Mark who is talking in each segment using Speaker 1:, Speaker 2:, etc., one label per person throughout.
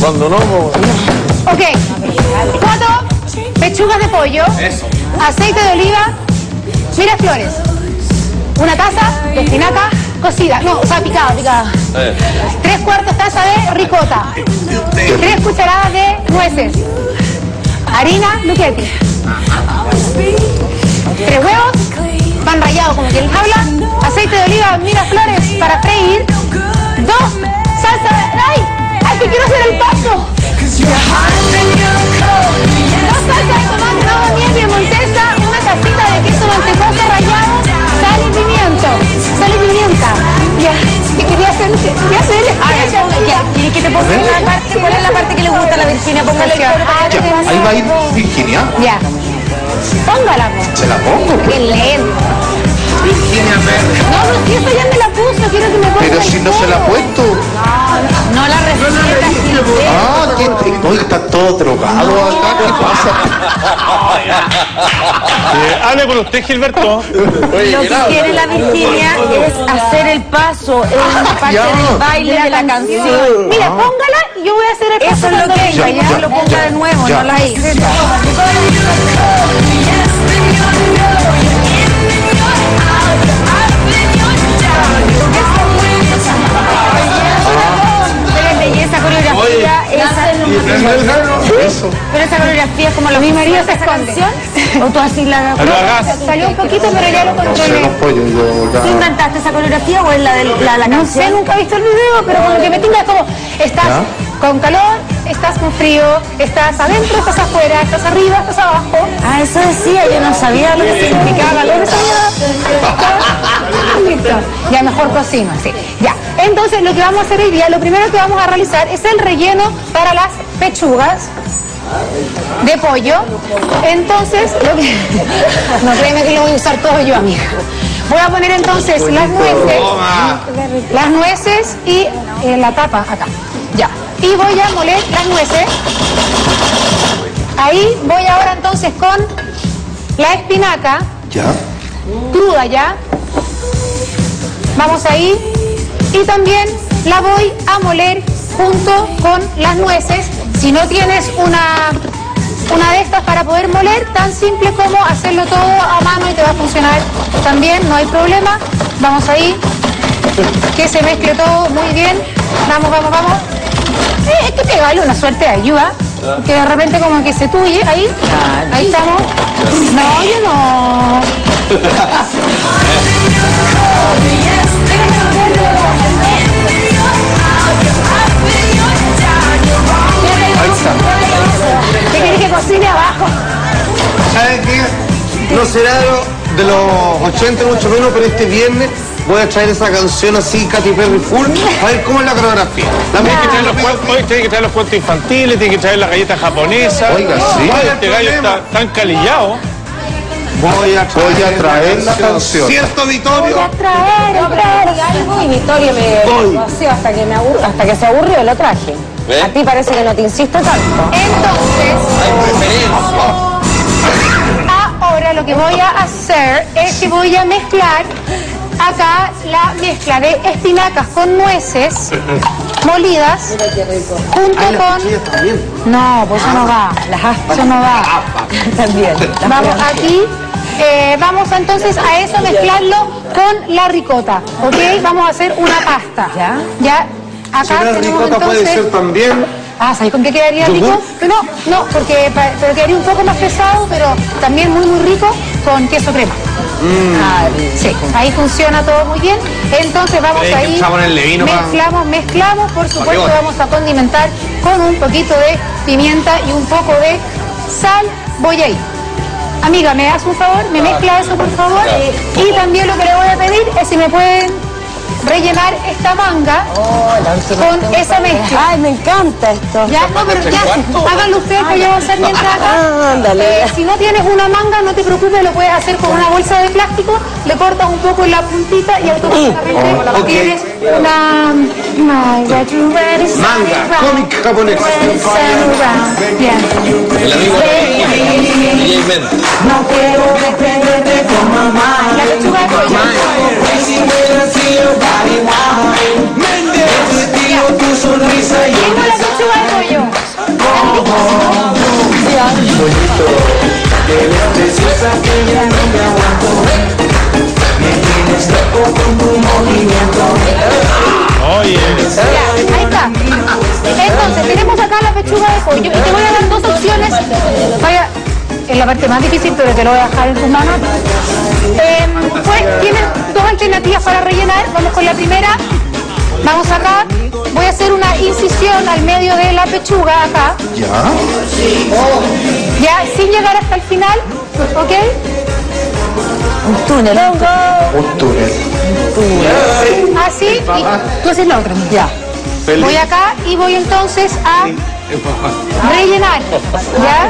Speaker 1: Cuando no,
Speaker 2: Ok. 4 pechugas de pollo.
Speaker 1: Eso.
Speaker 2: Aceite de oliva. Miraflores. Una taza de espinaca cocida. No, o sea, picada. 3/4 taza de ricota. 3 cucharadas de nueces. Harina Luchetti. 3 huevos. Pan rallado, como quien les habla. Aceite de oliva, Miraflores para freír. 2 salsa de... ¡Ay! ¡Ay, que quiero hacer el paso! 2 salsas de tomate, nada miel piemontesa, una tacita de queso mantecoso rallado, sal y pimiento. Sal y pimienta. Ya, que quería hacer el
Speaker 3: ¿Y que te ponga la parte? ¿Cuál es la parte que le gusta a la Virginia? Póngale el coro para que
Speaker 1: Ahí va a ir Virginia.
Speaker 2: Ya. Póngala, po.
Speaker 1: ¿Se la pongo?
Speaker 2: Qué lento.
Speaker 1: Virginia Verde.
Speaker 2: No, pero si esta ya me la puso, quiero que me ponga.
Speaker 1: Pero si no se la ha puesto.
Speaker 3: no la receta.
Speaker 1: Ah, que hoy está todo drogado acá. ¿Qué pasa?
Speaker 4: Hable por usted, Gilberto.
Speaker 3: Lo que quiere la Virginia es hacer el paso, es una parte del baile de la canción.
Speaker 2: Mira, póngala y yo voy a hacer el paso.
Speaker 3: Eso es lo que
Speaker 2: venga,
Speaker 3: ella lo ponga de nuevo,
Speaker 1: Ya.
Speaker 3: no la hice. Y esa coreografía,
Speaker 1: Eso.
Speaker 3: pero esa coreografía es como la
Speaker 2: Mi marido se
Speaker 3: esa
Speaker 2: esconde.
Speaker 3: canción, o tú así la
Speaker 2: Salió un poquito, pero ya lo
Speaker 1: No sé,
Speaker 2: controlé.
Speaker 1: los pollos, yo
Speaker 3: ¿Tú
Speaker 1: ya.
Speaker 3: inventaste esa coreografía o es la de la
Speaker 2: No sé,
Speaker 3: canción?
Speaker 2: nunca he visto el video, pero con lo que me tinga es como, estás
Speaker 1: ¿Ya?
Speaker 2: con calor, estás con frío, estás adentro, estás afuera, estás arriba, estás abajo.
Speaker 3: Ah, eso decía, yo no sabía lo que significaba calor.
Speaker 2: Listo. Ya mejor cocino, sí. Ya. Entonces lo que vamos a hacer hoy día, lo primero que vamos a realizar es el relleno para las pechugas de pollo. Entonces, no créeme que lo voy a usar todo yo, amiga. Voy a poner entonces las nueces y la tapa acá. Ya. Y voy a moler las nueces. Ahí voy ahora entonces con la espinaca
Speaker 1: Ya.
Speaker 2: cruda ya. Vamos ahí. Y también la voy a moler junto con las nueces. Si no tienes una de estas para poder moler, tan simple como hacerlo todo a mano y te va a funcionar también, no hay problema. Vamos ahí. Que se mezcle todo muy bien. Vamos. Es que pegarle una suerte de ayuda. Que de repente como que se tuye. Ahí estamos. No, yo no.
Speaker 1: Ahí está.
Speaker 2: ¿Qué querés que cocine abajo?
Speaker 5: ¿Sabes qué? No será de los 80 mucho menos, pero este viernes voy a traer esa canción así, Katy Perry full, a ver cómo es la coreografía.
Speaker 4: Tiene que traer los cuentos, hoy tiene que traer los cuentos infantiles, tiene que traer la galleta japonesa.
Speaker 1: Oiga, sí.
Speaker 4: Ay, este gallo está tan calillado.
Speaker 5: Voy a
Speaker 1: traer la canción.
Speaker 5: ¿Cierto, Vittorio?
Speaker 3: traer algo y Victoria me vació hasta que se aburrió, lo traje. A ti parece que no te insiste tanto.
Speaker 2: Entonces, ahora lo que voy a hacer es que voy a mezclar acá la mezcla de espinacas con nueces molidas junto con... No, pues eso no va. Eso no va.
Speaker 3: También.
Speaker 2: Vamos aquí. Vamos entonces a eso mezclarlo con la ricota, ¿ok? Vamos a hacer una pasta. ¿Ya? Acá
Speaker 5: La
Speaker 2: tenemos
Speaker 5: ricota puede
Speaker 2: entonces...
Speaker 5: ser también.
Speaker 2: Ah, ¿sabes con qué quedaría
Speaker 5: ¿Yogur?
Speaker 2: rico? No, porque pero quedaría un poco más pesado, pero también muy rico con queso crema. Sí, ahí funciona todo muy bien. Entonces vamos ahí, mezclamos, por supuesto vamos a condimentar con un poquito de pimienta y un poco de sal. Voy ahí. Amiga, ¿me das un favor? ¿Me mezcla eso, por favor? Y también lo que le voy a pedir es si me pueden rellenar esta manga con esa mezcla.
Speaker 3: Ay, me encanta esto.
Speaker 2: Ya, no, pero ya, háganlo ustedes que yo voy a hacer mientras acá.
Speaker 3: Ándale.
Speaker 2: Si no tienes una manga, no te preocupes, lo puedes hacer con una bolsa de plástico, le cortas un poco en la puntita y automáticamente tienes una manga
Speaker 5: Cómic japonés.
Speaker 1: El amigo de
Speaker 2: No quiero desprenderte con mamá. La lechuga de pollo. la pechuga de pollo.
Speaker 4: Oye.
Speaker 2: Ya, ahí está. Entonces, tenemos acá la pechuga de pollo y te voy a dar dos opciones. Vaya, es la parte más difícil, pero te lo voy a dejar en tus manos. Pues tienes dos alternativas para rellenar. Vamos con la primera. Vamos acá. Voy a hacer una incisión al medio de la pechuga acá.
Speaker 1: Ya.
Speaker 2: Ya, sin llegar hasta el final. ¿Ok?
Speaker 3: Un túnel.
Speaker 1: Un túnel.
Speaker 2: Así. Y tú haces la otra. Ya. Voy acá y voy entonces a rellenar. ¿Ya?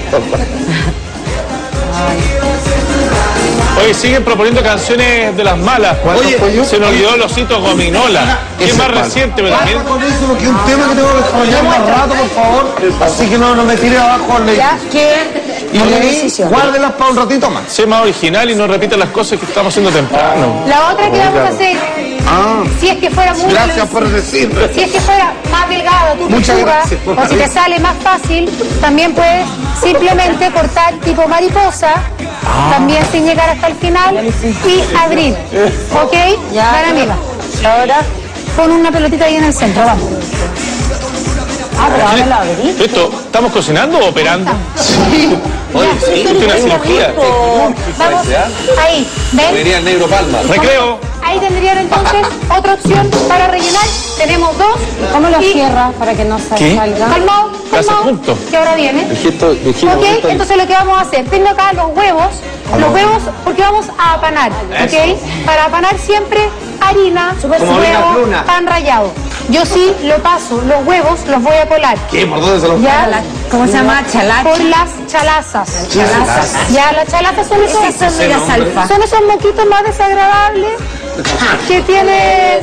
Speaker 4: Oye, siguen proponiendo canciones de las malas.
Speaker 5: Oye,
Speaker 4: se nos olvidó el osito gominola. ¿Qué es más reciente? Pero
Speaker 5: Basta
Speaker 4: también...
Speaker 5: con eso, porque es un tema que tengo que desarrollar más rato, por favor. Así que no me tire abajo al
Speaker 2: ¿Ya?
Speaker 5: y guárdelas para un ratito más.
Speaker 4: Sé más original y no repita las cosas que estamos haciendo temprano.
Speaker 2: La otra que vamos a hacer, si es que fuera muy
Speaker 5: Gracias por decirme.
Speaker 2: si es que fuera más delgado tu
Speaker 5: Muchas
Speaker 2: pechuga,
Speaker 5: gracias.
Speaker 2: o si te sale más fácil, también puedes simplemente cortar tipo mariposa, también sin llegar hasta el final, y abrir. ¿Ok?
Speaker 3: Ya.
Speaker 2: Para amiga.
Speaker 3: Ahora.
Speaker 2: Pon una pelotita ahí en el centro, vamos.
Speaker 3: Pero ahora la abrí.
Speaker 4: ¿Esto, estamos cocinando o operando?
Speaker 5: Sí.
Speaker 4: Oye, sí, es una cirugía.
Speaker 2: Vamos, ahí, ¿ven?
Speaker 6: Diría el negro Palma.
Speaker 4: Recreo.
Speaker 2: Ahí tendrían entonces otra opción para rellenar. Tenemos dos.
Speaker 3: ¿Cómo lo
Speaker 2: Y-
Speaker 3: cierra para que no se
Speaker 4: ¿Qué?
Speaker 3: salga?
Speaker 2: Calmado,
Speaker 4: Hace
Speaker 2: calmado,
Speaker 4: punto.
Speaker 2: que ahora viene. Ok, entonces lo que vamos a hacer, tengo acá los huevos, porque vamos a apanar, ¿ok? Para apanar siempre harina, huevo, pan rallado. Yo sí lo paso, los huevos los voy a colar.
Speaker 5: ¿Qué? ¿Por dónde se los
Speaker 2: ¿Ya?
Speaker 3: ¿Cómo se llama? Chalaca.
Speaker 2: Por las chalazas. Ya, las chalazas son esos, son esos moquitos más desagradables que tiene...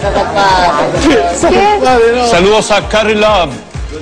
Speaker 2: ¿Qué?
Speaker 4: Saludos a Carrie Love.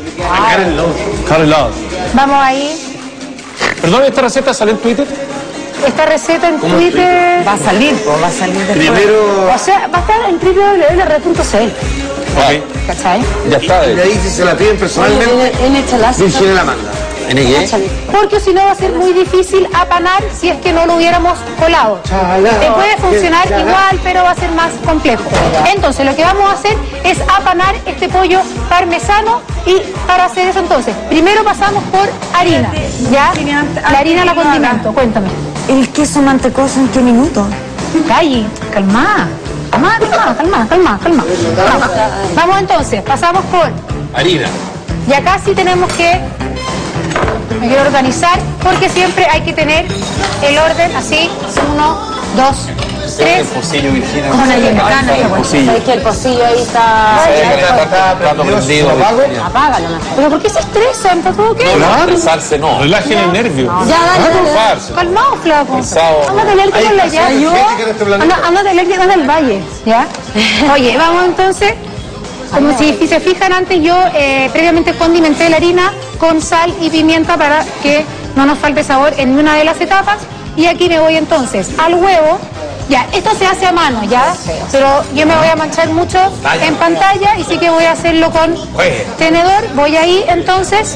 Speaker 4: Carrie Love.
Speaker 2: Vamos ahí.
Speaker 4: Perdón, ¿esta receta sale en Twitter?
Speaker 2: Esta receta en Twitter...
Speaker 3: Va a salir después.
Speaker 5: Primero.
Speaker 2: O sea, va a estar en www.red.cl.
Speaker 4: Ok.
Speaker 2: ¿Cachai?
Speaker 6: Ya está.
Speaker 5: Y ahí si se la piden personalmente,
Speaker 3: En chalaca.
Speaker 5: Virginia la manda.
Speaker 6: ¿En qué?
Speaker 2: Porque si no va a ser muy difícil apanar si es que no lo hubiéramos colado. Te puede funcionar igual, pero va a ser más complejo. Entonces, lo que vamos a hacer es apanar este pollo parmesano y para hacer eso entonces, primero pasamos por harina, ¿ya? La harina la condimento, cuéntame.
Speaker 3: ¿El queso mantecoso en qué minuto?
Speaker 2: Calle, calma. Calma. Vamos entonces, pasamos por...
Speaker 6: Harina.
Speaker 2: Y acá sí tenemos que... Me quiero organizar porque siempre hay que tener el orden así, 1, 2, 3.
Speaker 6: Pocillo, Virginia.
Speaker 2: Con el mecano,
Speaker 3: ¿Sabes que el pocillo ahí está?
Speaker 6: Plato prendido.
Speaker 3: Apágalo mejor.
Speaker 2: ¿Pero por qué se estresan? ¿Está todo ok?
Speaker 6: No, estresarse no.
Speaker 4: Relajen el nervio.
Speaker 3: Ya, dale.
Speaker 6: Preocuparse.
Speaker 2: Calmado, flaco.
Speaker 6: Pensado.
Speaker 2: Ándate al con la llave. Ándate al del valle, ¿ya? Oye, vamos entonces. Como si se fijan antes, yo previamente condimenté la harina con sal y pimienta para que no nos falte sabor en una de las etapas. Y aquí me voy entonces al huevo. Ya, esto se hace a mano, ¿ya? Pero yo me voy a manchar mucho en pantalla y sí que voy a hacerlo con tenedor. Voy ahí entonces,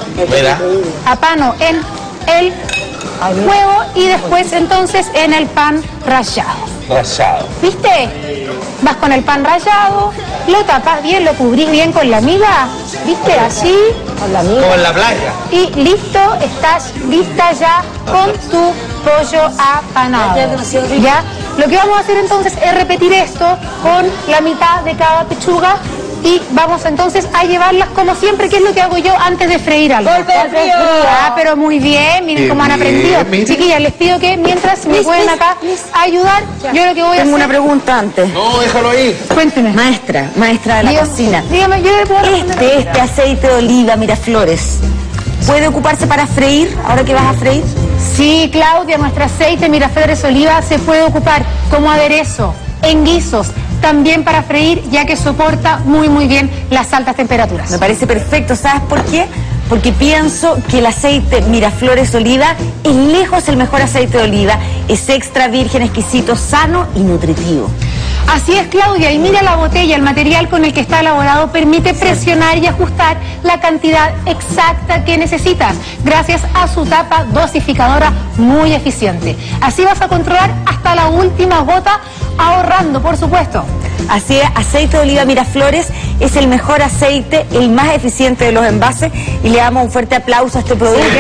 Speaker 2: apano en el huevo y después entonces en el pan rallado. ¿Viste? Vas con el pan rallado, lo tapas bien, lo cubrís bien con la miga, ¿viste? Así.
Speaker 3: Con la amiga.
Speaker 6: Como en la playa.
Speaker 2: Y listo, estás lista ya con tu pollo apanado. ¿Ya? Lo que vamos a hacer entonces es repetir esto con la mitad de cada pechuga y vamos entonces a llevarlas como siempre, que es lo que hago yo antes de freír algo. Ah, pero muy bien, miren cómo han aprendido. Chiquillas, les pido que mientras me pueden acá ayudar, yo lo que voy a hacer...
Speaker 3: Tengo una pregunta antes.
Speaker 5: No, déjalo ahí.
Speaker 2: Cuénteme.
Speaker 3: Maestra de la cocina.
Speaker 2: Dígame, yo le puedo responder.
Speaker 3: Este aceite de oliva Miraflores, ¿puede ocuparse para freír ahora que vas a freír?
Speaker 2: Sí, Claudia, nuestro aceite Miraflores Oliva se puede ocupar como aderezo, en guisos, también para freír, ya que soporta muy bien las altas temperaturas.
Speaker 3: Me parece perfecto, ¿sabes por qué? Porque pienso que el aceite Miraflores Oliva es lejos el mejor aceite de oliva, es extra virgen, exquisito, sano y nutritivo.
Speaker 2: Así es, Claudia, y mira la botella, el material con el que está elaborado permite presionar y ajustar la cantidad exacta que necesitas, gracias a su tapa dosificadora muy eficiente. Así vas a controlar hasta la última gota, ahorrando, por supuesto.
Speaker 3: Así es, aceite de oliva Miraflores es el mejor aceite, el más eficiente de los envases, y le damos un fuerte aplauso a este producto.
Speaker 2: Sí,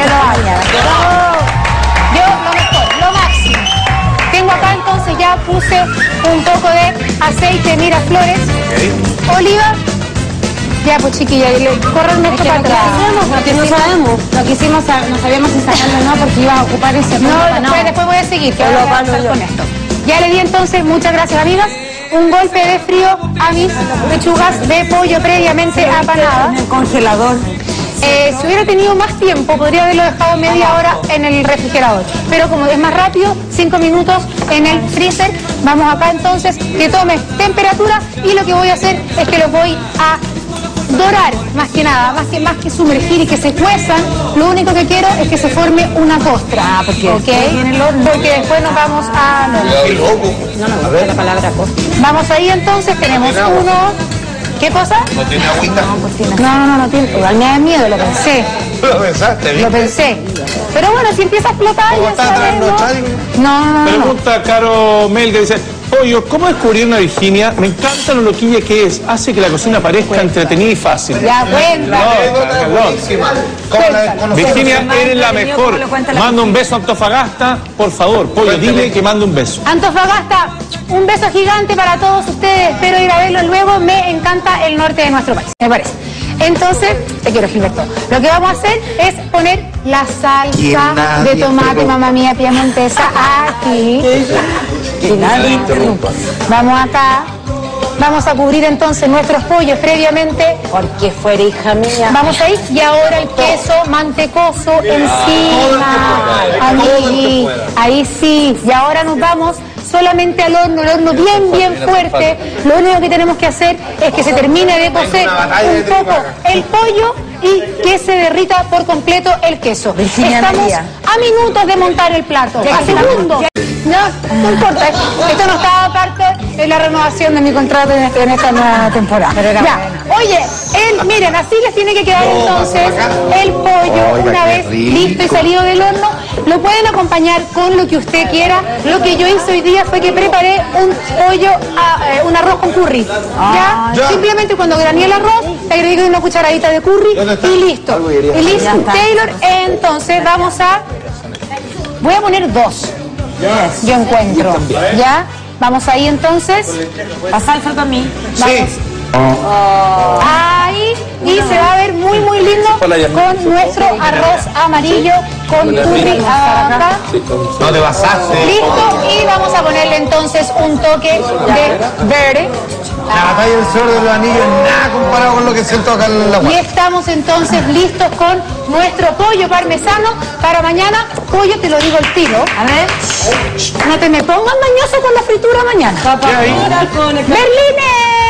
Speaker 2: yo lo mejor, lo máximo. Tengo acá entonces, ya puse un poco de aceite Miraflores, oliva. Ya, pues chiquilla, correnme esto para atrás.
Speaker 3: No sabíamos si sacarlo o no, porque iba a ocupar ese
Speaker 2: No, después voy a seguir, que voy a pasar con esto. Ya le di entonces, muchas gracias, amigas, un golpe de frío a mis pechugas de pollo previamente apanadas.
Speaker 3: En el congelador.
Speaker 2: Si hubiera tenido más tiempo, podría haberlo dejado media hora en el refrigerador. Pero como es más rápido, 5 minutos en el freezer. Vamos acá entonces, que tome temperatura, y lo que voy a hacer es que los voy a dorar, más que nada, más que sumergir y que se cuezan. Lo único que quiero es que se forme una costra. Porque después nos vamos a... No me gusta la palabra costra. Vamos ahí entonces, tenemos uno... ¿Qué cosa?
Speaker 5: ¿No tiene agüita?
Speaker 2: No tiene. Igual me da miedo, lo pensé.
Speaker 5: ¿Lo pensaste bien?
Speaker 2: Lo pensé. Pero bueno, si empieza a explotar,
Speaker 5: ¿Cómo
Speaker 2: ya
Speaker 5: está
Speaker 2: sabemos. No.
Speaker 4: Pregunta Caro Mel, que dice: Pollo, ¿cómo descubrir una Virginia? Me encanta lo loquilla que es. Hace que la cocina parezca entretenida y fácil.
Speaker 2: Ya, cuenta.
Speaker 4: Virginia, eres la mejor. Manda un beso a Antofagasta, por favor. Pollo, dile que manda un beso.
Speaker 2: Antofagasta, un beso gigante para todos ustedes. Espero ir a verlo luego. Me encanta el norte de nuestro país, me parece. Entonces, te quiero, Gilberto. Lo que vamos a hacer es poner la salsa de tomate, mamá mía, piemontesa, aquí. Vamos acá. Vamos a cubrir entonces nuestros pollos previamente.
Speaker 3: Porque fuera, hija mía.
Speaker 2: Vamos ahí, y ahora el queso mantecoso encima. Amigui, ahí sí. Y ahora nos vamos solamente al horno, el horno bien fuerte. Lo único que tenemos que hacer es que se termine de cocer un poco el pollo y que se derrita por completo el queso. Estamos a minutos de montar el plato, a segundos. No importa, esto no estaba parte de la renovación de mi contrato en esta nueva temporada. Oye, miren, así les tiene que quedar entonces el pollo una vez listo y salido del horno. Lo pueden acompañar con lo que usted quiera. Lo que yo hice hoy día fue que preparé un pollo, un arroz con curry. Simplemente cuando graneé el arroz, le agregué una cucharadita de curry y listo. Y listo, Taylor. Entonces voy a poner 2. Yo encuentro. ¿Ya? Vamos ahí entonces.
Speaker 3: La salsa para mí.
Speaker 2: Vamos. Ahí. Y se va a ver muy lindo con nuestro arroz amarillo con curry acá.
Speaker 5: No te basaste.
Speaker 2: Listo. Y vamos a ponerle entonces un toque de verde.
Speaker 5: La batalla del Señor de los Anillos es nada comparado con lo que siento acá en la
Speaker 2: Y estamos entonces listos con nuestro pollo parmesano para mañana. Pollo, te lo digo al tiro. A ver. No te me pongas mañoso con la fritura mañana. ¡Berlines!